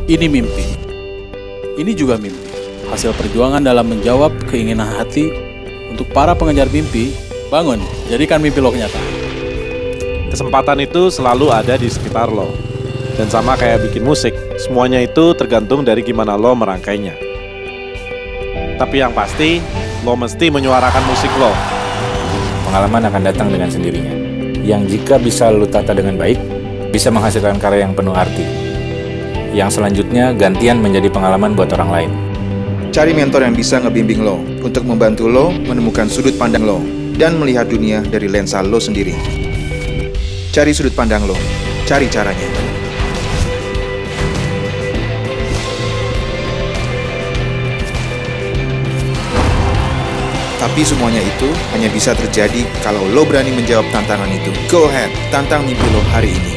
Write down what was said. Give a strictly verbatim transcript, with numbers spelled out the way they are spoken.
Ini mimpi. Ini juga mimpi. Hasil perjuangan dalam menjawab keinginan hati untuk para pengejar mimpi. Bangun, jadikan mimpi lo kenyataan. Kesempatan itu selalu ada di sekitar lo. Dan sama kayak bikin musik, semuanya itu tergantung dari gimana lo merangkainya. Tapi yang pasti, lo mesti menyuarakan musik lo. Pengalaman akan datang dengan sendirinya, yang jika bisa lo tata dengan baik, bisa menghasilkan karya yang penuh arti. Yang selanjutnya gantian menjadi pengalaman buat orang lain. Cari mentor yang bisa ngebimbing lo, untuk membantu lo menemukan sudut pandang lo, dan melihat dunia dari lensa lo sendiri. Cari sudut pandang lo, cari caranya. Tapi semuanya itu hanya bisa terjadi kalau lo berani menjawab tantangan itu. Go ahead, tantang mimpi lo hari ini.